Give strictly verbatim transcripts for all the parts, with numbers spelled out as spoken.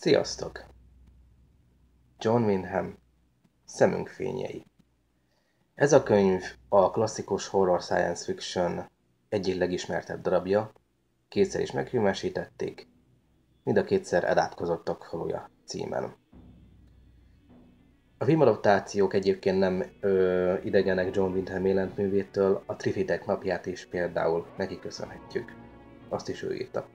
Sziasztok! John Wyndham Szemünk fényei. Ez a könyv a klasszikus horror science fiction egyik legismertebb darabja, kétszer is megfilmesítették, mind a kétszer elátkozottak faluja címen. A filmadaptációk egyébként nem ö, idegenek John Wyndham életművétől, a Trifidek napját is például neki köszönhetjük. Azt is ő írta.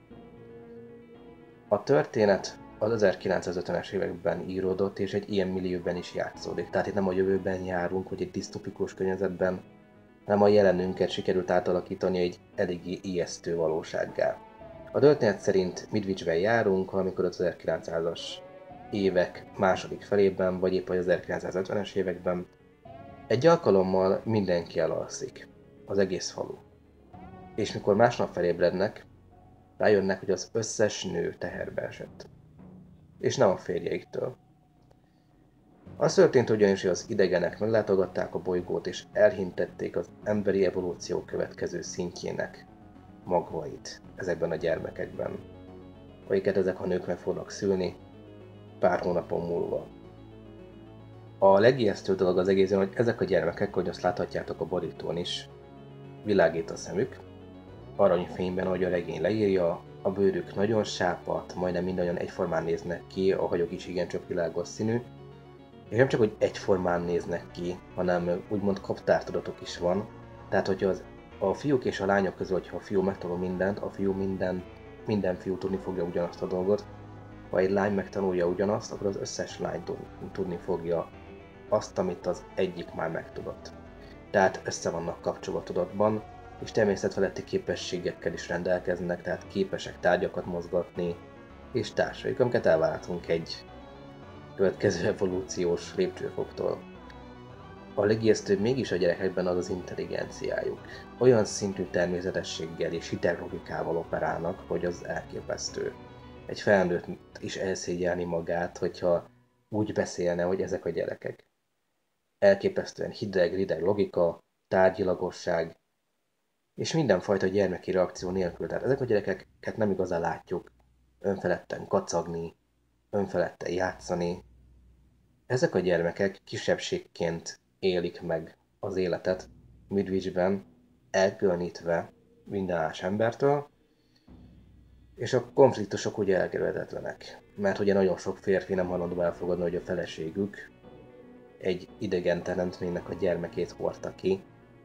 A történet az ezerkilencszázötvenes években íródott, és egy ilyen millióben is játszódik. Tehát itt nem a jövőben járunk, vagy egy disztopikus környezetben, hanem a jelenünket sikerült átalakítani egy eléggé ijesztő valósággá. A történet szerint Midwichben járunk, amikor az ezerkilencszázas évek második felében, vagy épp az ezerkilencszázötvenes években. Egy alkalommal mindenki elalszik, az egész falu. És mikor másnap felébrednek, rájönnek, hogy az összes nő teherbe esett. És nem a férjeiktől. Az történt ugyanis, hogy az idegenek meglátogatták a bolygót, és elhintették az emberi evolúció következő szintjének magvait ezekben a gyermekekben, amiket ezek a nők meg fognak szülni pár hónapon múlva. A legijesztőbb dolog az egészen, hogy ezek a gyermekek, hogy azt láthatjátok a borítón is, világít a szemük, aranyfényben, ahogy a regény leírja, a bőrük nagyon sápadt, majdnem mindannyian egyformán néznek ki, a hagyok is igencsak világos színű, és nem csak, hogy egyformán néznek ki, hanem úgymond kaptártudatok is van, tehát hogyha az, a fiúk és a lányok közül, hogyha a fiú megtanul mindent, a fiú minden, minden fiú tudni fogja ugyanazt a dolgot, ha egy lány megtanulja ugyanazt, akkor az összes lány tudni fogja azt, amit az egyik már megtudott. Tehát össze vannak kapcsolva tudatban, és természetfeletti képességekkel is rendelkeznek, tehát képesek tárgyakat mozgatni, és társaik, amiket elváltunk egy következő evolúciós lépcsőfoktól. A legijesztőbb mégis a gyerekekben az az intelligenciájuk. Olyan szintű természetességgel és hitelrogikával operálnak, hogy az elképesztő. Egy felnőtt is elszégyelni magát, hogyha úgy beszélne, hogy ezek a gyerekek. Elképesztően hideg, rideg logika, tárgyilagosság, és mindenfajta gyermeki reakció nélkül. Tehát ezek a gyerekeket nem igazán látjuk önfeledten kacagni, önfeledten játszani. Ezek a gyermekek kisebbségként élik meg az életet Midwichben, elkülönítve minden más embertől, és a konfliktusok ugye elkerülhetetlenek. Mert ugye nagyon sok férfi nem hajlandó elfogadni, hogy a feleségük egy idegen teremtménynek a gyermekét hordta ki.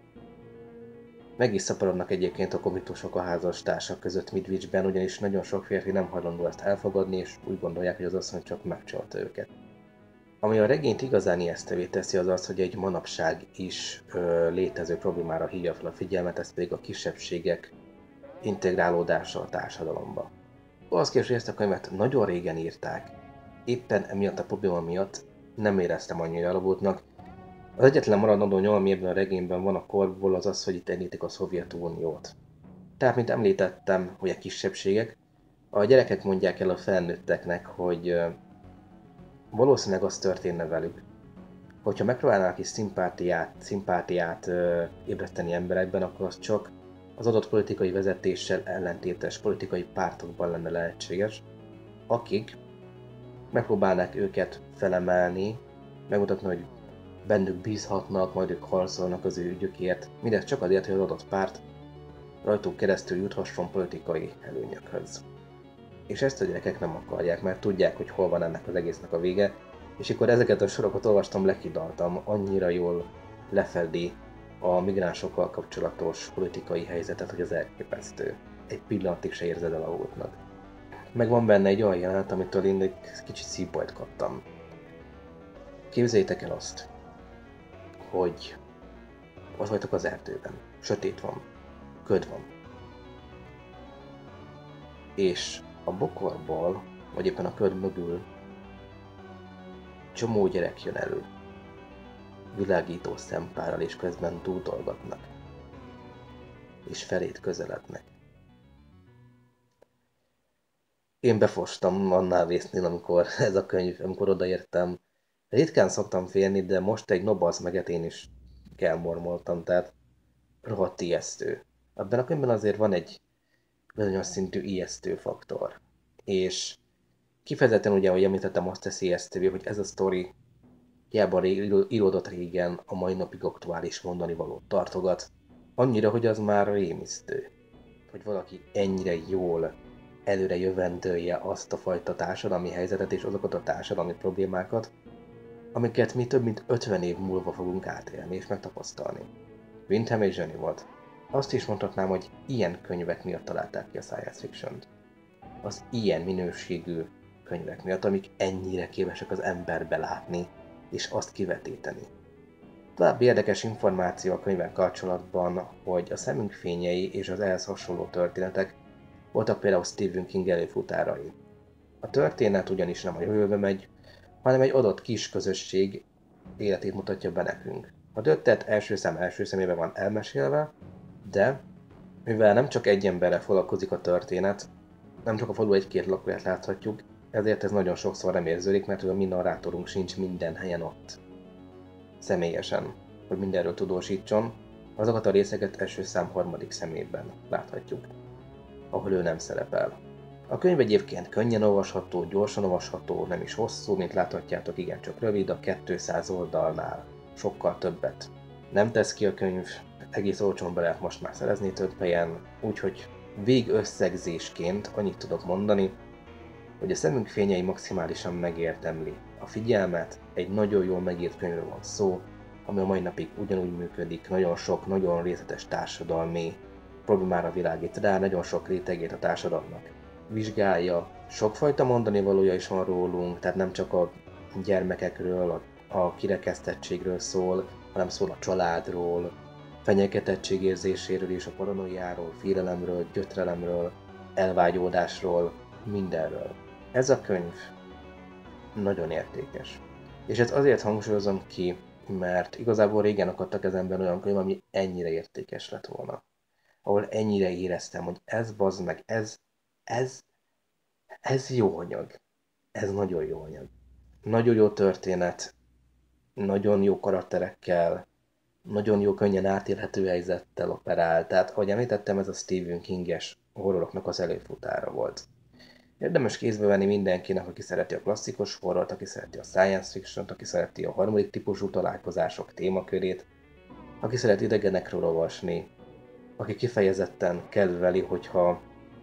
Meg is szaporodnak egyébként a konfliktusok a házastársak között Midwichben, ugyanis nagyon sok férfi nem hajlandó ezt elfogadni, és úgy gondolják, hogy az asszony csak megcsalta őket. Ami a regényt igazán ijesztővé teszi, az az, hogy egy manapság is ö, létező problémára hívja fel a figyelmet, ez pedig a kisebbségek integrálódása a társadalomba. Az képest, hogy ezt a könyvet nagyon régen írták, éppen emiatt a probléma miatt nem éreztem annyira elavultnak. Az egyetlen maradandó nyom, ami ebben a regényben van a korból, az az, hogy itt említik a Szovjetuniót. Tehát, mint említettem, hogy a kisebbségek, a gyerekek mondják el a felnőtteknek, hogy valószínűleg az történne velük, hogyha megpróbálnának is szimpátiát, szimpátiát ö, ébreszteni emberekben, akkor az csak az adott politikai vezetéssel ellentétes politikai pártokban lenne lehetséges, akik megpróbálnák őket felemelni, megmutatni, hogy bennük bízhatnak, majd ők harcolnak az ő ügyükért, mindez csak azért, hogy az adott párt rajtuk keresztül juthasson politikai előnyökhöz. És ezt a gyerekek nem akarják, mert tudják, hogy hol van ennek az egésznek a vége, és akkor ezeket a sorokat olvastam, lekidaltam, annyira jól lefedi a migránsokkal kapcsolatos politikai helyzetet, hogy az elképesztő. Egy pillanatig se érzed elavultnak. Meg van benne egy olyan jelenet, amitől én egy kicsit szívbajt kaptam. Képzeljétek el azt, hogy ott vagytok az erdőben, sötét van, köd van. És a bokorból, vagy éppen a köd mögül csomó gyerek jön elő. Világító szempárral, és közben dúdolgatnak. És feléd közelednek. Én befostam annál vésznél, amikor ez a könyv, amikor odaértem. Ritkán szoktam félni, de most egy nobasz meget én is elmormoltam, tehát rohadt ijesztő. Ebben a könyvben azért van egy bizonyos szintű ijesztő faktor. És Kifejezetten ugye, ahogy említettem, azt teszi ezt, hogy ez a sztori hiába ré- íródott régen, a mai napig aktuális mondani valót tartogat. Annyira, hogy az már rémisztő. Hogy valaki ennyire jól előre jövendőlje azt a fajta társadalmi helyzetet és azokat a társadalmi problémákat, amiket mi több mint ötven év múlva fogunk átélni és megtapasztalni. Windham egy zseni volt. Azt is mondhatnám, hogy ilyen könyvek miatt találták ki a science fiction-t. Az ilyen minőségű könyvek miatt, amik ennyire képesek az emberbe látni, és azt kivetíteni. További érdekes információ a könyvvel kapcsolatban, hogy a szemünk fényei és az ehhez hasonló történetek voltak például Stephen King előfutárai. A történet ugyanis nem a jövőbe megy, hanem egy adott kis közösség életét mutatja be nekünk. A történet első szám első szemében van elmesélve, de mivel nem csak egy emberrel foglalkozik a történet, nem csak a falu egy-két lakóját láthatjuk, ezért ez nagyon sokszor nem érződik, mert a mi narrátorunk sincs minden helyen ott. Személyesen, hogy mindenről tudósítson, azokat a részeket első szám harmadik szemében láthatjuk, ahol ő nem szerepel. A könyv egyébként könnyen olvasható, gyorsan olvasható, nem is hosszú, mint láthatjátok, igencsak rövid, a kétszáz oldalnál sokkal többet nem tesz ki a könyv, egész olcsón be lehet most már szerezni több helyen, úgyhogy végösszegzésként annyit tudok mondani, hogy a szemünk fényei maximálisan megérdemli a figyelmet, egy nagyon jól megírt könyvről van szó, ami a mai napig ugyanúgy működik, nagyon sok, nagyon részletes társadalmi problémára világít rá, nagyon sok rétegét a társadalomnak vizsgálja, sokfajta mondani valója is van rólunk, tehát nem csak a gyermekekről, a, a kirekesztettségről szól, hanem szól a családról, fenyegetettség érzéséről és a paranoiáról, félelemről, gyötrelemről, elvágyódásról, mindenről. Ez a könyv nagyon értékes. És ezt azért hangsúlyozom ki, mert igazából régen akadtak kezemben olyan könyv, ami ennyire értékes lett volna. Ahol ennyire éreztem, hogy ez bazd meg, ez, ez, ez jó anyag. Ez nagyon jó anyag. Nagyon jó történet, nagyon jó karakterekkel, nagyon jó, könnyen átélhető helyzettel operál. Tehát, ahogy említettem, ez a Stephen King-es horroroknak az előfutára volt. Érdemes kézbe venni mindenkinek, aki szereti a klasszikus horrort, aki szereti a science fiction-t, aki szereti a harmadik típusú találkozások témakörét, aki szeret idegenekről olvasni, aki kifejezetten kedveli, hogyha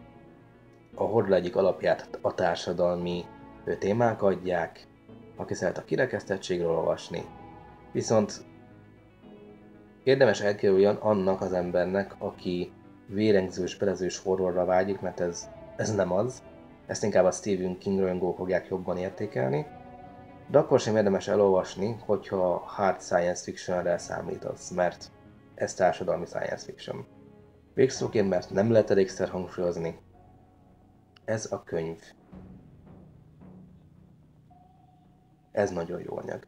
a horror egyik alapját a társadalmi témák adják, aki szeret a kirekesztettségről olvasni. Viszont érdemes elkerülni annak az embernek, aki vérengzős, belezős horrorra vágyik, mert ez, ez nem az. Ezt inkább a Stephen King rajongók fogják jobban értékelni. De akkor sem érdemes elolvasni, hogyha hard science fictionre számítasz, mert ez társadalmi science fiction. Végszóként, mert nem lehet elégszer hangsúlyozni, ez a könyv. Ez nagyon jó anyag.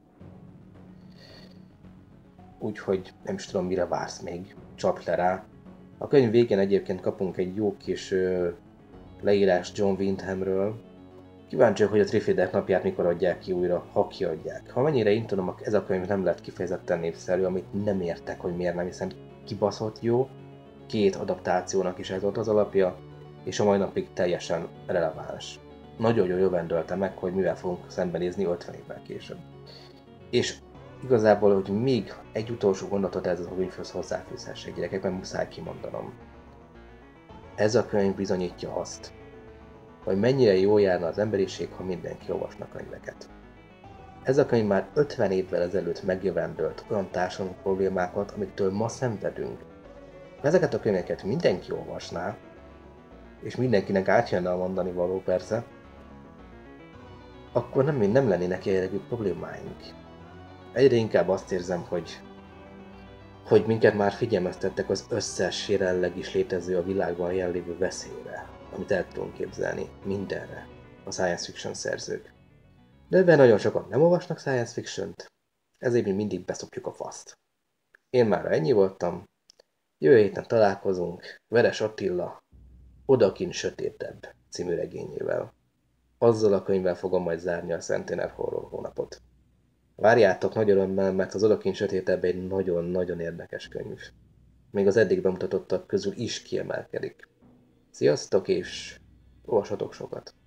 Úgyhogy nem is tudom, mire vársz még, csapd le rá. A könyv végén egyébként kapunk egy jó kis ö, leírás John Wyndhamről. Kíváncsiak, hogy a Trifidek napját mikor adják ki újra, ha kiadják. Ha mennyire én tudom, ez a könyv nem lett kifejezetten népszerű, amit nem értek, hogy miért nem, hiszen kibaszott jó. Két adaptációnak is ez volt az alapja, és a mai napig teljesen releváns. Nagyon jól jövendölte meg, hogy mivel fogunk szembenézni ötven évvel később. És igazából, hogy még egy utolsó gondolatot ez a könyvhöz hozzáfűzhessék, gyerekekben muszáj kimondanom. Ez a könyv bizonyítja azt, hogy mennyire jól járna az emberiség, ha mindenki olvasna könyveket. Ez a könyv már ötven évvel ezelőtt megjövendölt olyan társadalmi problémákat, amiktől ma szenvedünk. Ha ezeket a könyveket mindenki olvasná, és mindenkinek átjönne a mondani való persze, akkor nem, nem lennének jellegű problémáink. Egyre inkább azt érzem, hogy, hogy minket már figyelmeztettek az összes jelenleg is létező a világban jelenlévő veszélyre, amit el tudunk képzelni, mindenre, a science fiction szerzők. De ebben nagyon sokan nem olvasnak science fiction-t, ezért mi mindig beszopjuk a faszt. Én már ennyi voltam, jövő héten találkozunk Veres Attila Odakint sötétebb című regényével. Azzal a könyvvel fogom majd zárni a Centenar Horror hónapot. Várjátok nagy örömmel, mert az Odakint sötétebb egy nagyon-nagyon érdekes könyv. Még az eddig bemutatottak közül is kiemelkedik. Sziasztok, és olvassatok sokat!